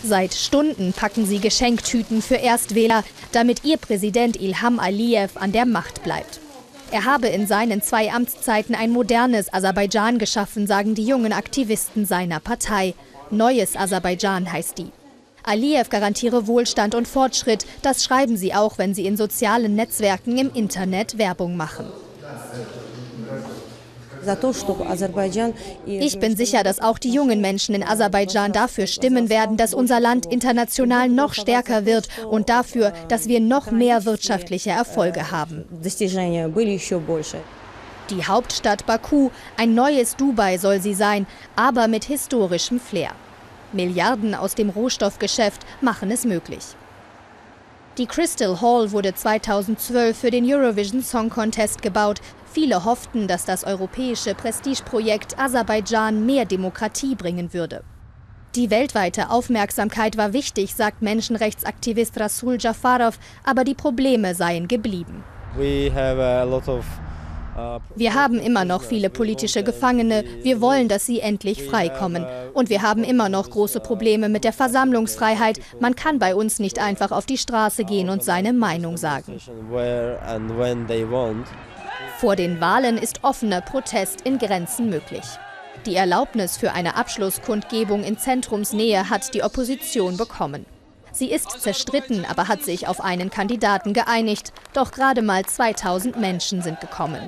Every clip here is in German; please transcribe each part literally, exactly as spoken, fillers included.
Seit Stunden packen sie Geschenktüten für Erstwähler, damit ihr Präsident Ilham Aliyev an der Macht bleibt. Er habe in seinen zwei Amtszeiten ein modernes Aserbaidschan geschaffen, sagen die jungen Aktivisten seiner Partei. Neues Aserbaidschan heißt die. Aliyev garantiere Wohlstand und Fortschritt, das schreiben sie auch, wenn sie in sozialen Netzwerken im Internet Werbung machen. Ich bin sicher, dass auch die jungen Menschen in Aserbaidschan dafür stimmen werden, dass unser Land international noch stärker wird und dafür, dass wir noch mehr wirtschaftliche Erfolge haben. Die Hauptstadt Baku, ein neues Dubai soll sie sein, aber mit historischem Flair. Milliarden aus dem Rohstoffgeschäft machen es möglich. Die Crystal Hall wurde zweitausendzwölf für den Eurovision Song Contest gebaut. Viele hofften, dass das europäische Prestigeprojekt Aserbaidschan mehr Demokratie bringen würde. Die weltweite Aufmerksamkeit war wichtig, sagt Menschenrechtsaktivist Rasul Jafarov, aber die Probleme seien geblieben. Wir haben immer noch viele politische Gefangene. Wir wollen, dass sie endlich freikommen. Und wir haben immer noch große Probleme mit der Versammlungsfreiheit. Man kann bei uns nicht einfach auf die Straße gehen und seine Meinung sagen. Vor den Wahlen ist offener Protest in Grenzen möglich. Die Erlaubnis für eine Abschlusskundgebung in Zentrumsnähe hat die Opposition bekommen. Sie ist zerstritten, aber hat sich auf einen Kandidaten geeinigt. Doch gerade mal zweitausend Menschen sind gekommen.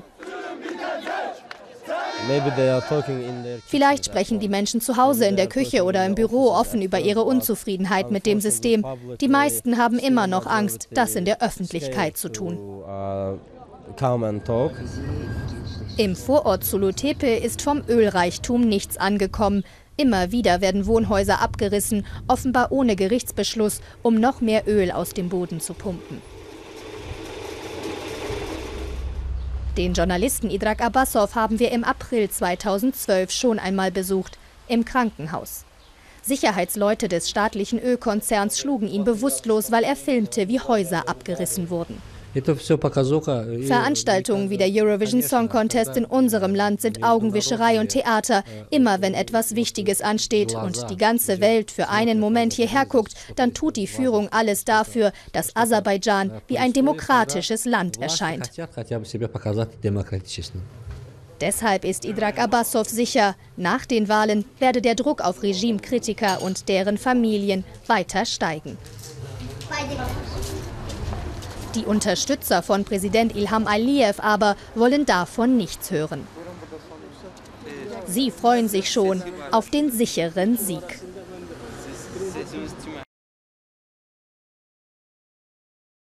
Vielleicht sprechen die Menschen zu Hause in der Küche oder im Büro offen über ihre Unzufriedenheit mit dem System. Die meisten haben immer noch Angst, das in der Öffentlichkeit zu tun. Im Vorort Sulu Tepe ist vom Ölreichtum nichts angekommen. Immer wieder werden Wohnhäuser abgerissen, offenbar ohne Gerichtsbeschluss, um noch mehr Öl aus dem Boden zu pumpen. Den Journalisten Idrak Abbasov haben wir im April zweitausendzwölf schon einmal besucht, im Krankenhaus. Sicherheitsleute des staatlichen Ölkonzerns schlugen ihn bewusstlos, weil er filmte, wie Häuser abgerissen wurden. Veranstaltungen wie der Eurovision Song Contest in unserem Land sind Augenwischerei und Theater. Immer wenn etwas Wichtiges ansteht und die ganze Welt für einen Moment hierher guckt, dann tut die Führung alles dafür, dass Aserbaidschan wie ein demokratisches Land erscheint. Deshalb ist Idrak Abbasov sicher, nach den Wahlen werde der Druck auf Regimekritiker und deren Familien weiter steigen. Die Unterstützer von Präsident Ilham Aliyev aber wollen davon nichts hören. Sie freuen sich schon auf den sicheren Sieg.